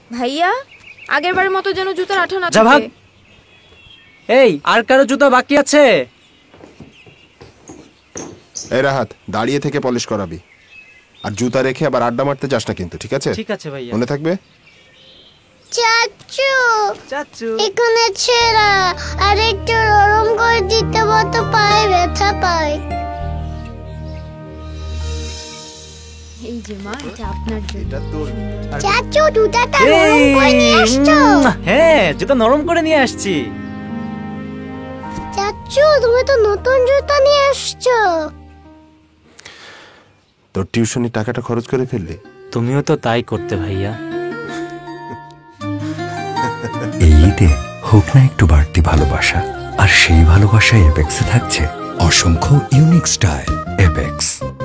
ভাইয়া আগের বারের মতো যেন জুতার আঠা না যা ভাগ। থাকে। এই আর কারো জুতা বাকি আছে? এই রাহাত, দাঁড়িয়ে থেকে পলিশ করাবি, আর জুতা রেখে আবার আড্ডা মারতে যাস না কিন্তু, ঠিক আছে? ঠিক আছে ভাইয়া। মনে থাকবে। চাচু চাচু এখানে ছেঁড়া, আর একটু নরম করে দিতে মতো পায়ে ব্যথা পায়। এই যে মা, এটা আপনার জন্য। এটা তোর। চাচু জুতাটা নরম করে নিয়ে আসছো? হ্যাঁ, জুতা নরম করে নিয়ে আসছি। চাচু তুমি তো নতুন জুতা নিয়ে আসছো। তোর টিউশনি টাকাটা খরচ করে ফেললি। তুমিও তো তাই করতে ভাইয়া। এই ঈদে হোক না একটু বাড়তি ভালোবাসা, আর সেই ভালোবাসা এপেক্সে থাকছে অসংখ্য ইউনিক স্টাইল। এপেক্স।